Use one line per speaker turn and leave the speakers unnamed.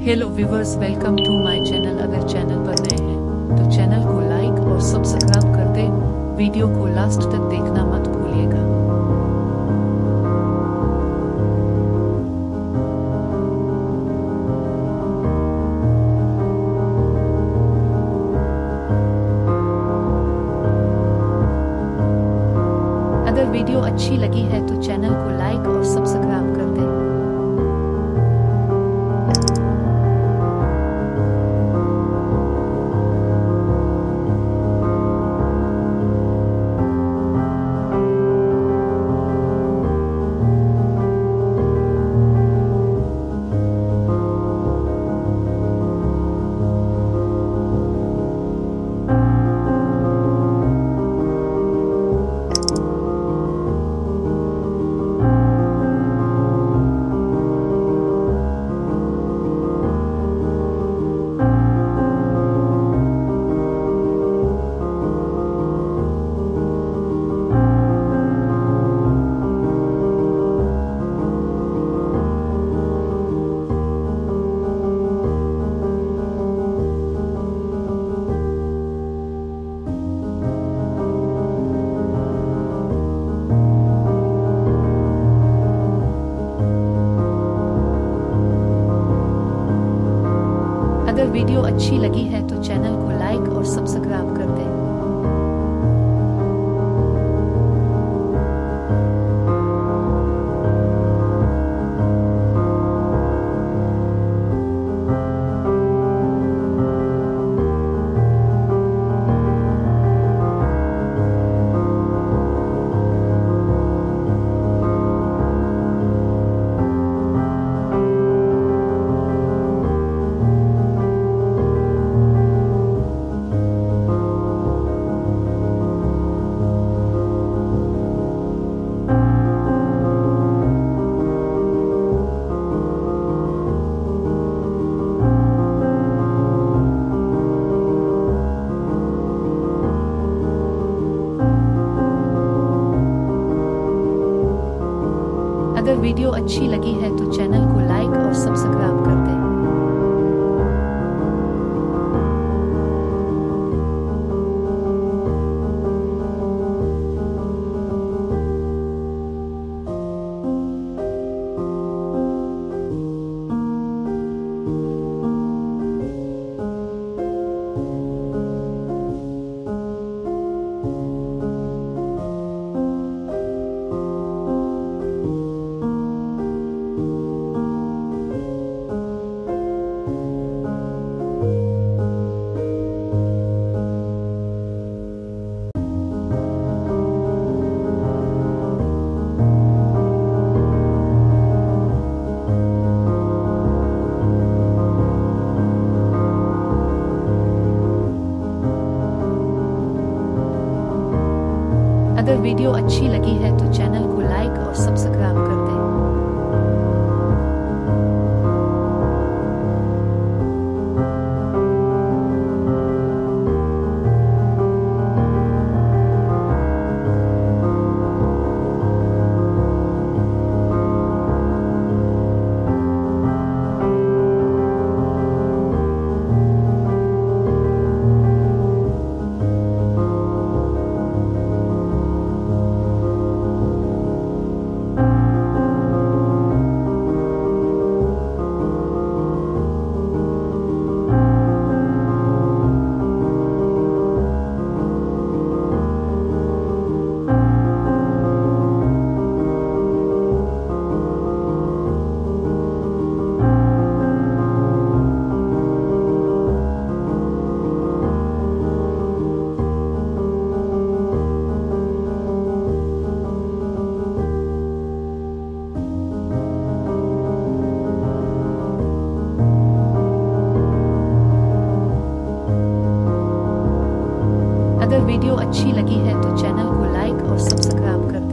Hello viewers, welcome to my channel. अगर channel पर नए हैं तो चैनल को लाइक और सब्सक्राइब कर दें। वीडियो को लास्ट तक देखना मत भूलिएगा। अगर वीडियो अच्छी लगी है तो चैनल को लाइक और सब्सक्राइब कर दें। अगर वीडियो अच्छी लगी है तो चैनल को लाइक और सब्सक्राइब कर दें। अगर वीडियो अच्छी लगी है तो चैनल को लाइक और सब्सक्राइब कर दें। अगर वीडियो अच्छी लगी है तो चैनल को लाइक और सब्सक्राइब कर दें। अगर वीडियो अच्छी लगी है तो चैनल को लाइक और सब्सक्राइब कर दें।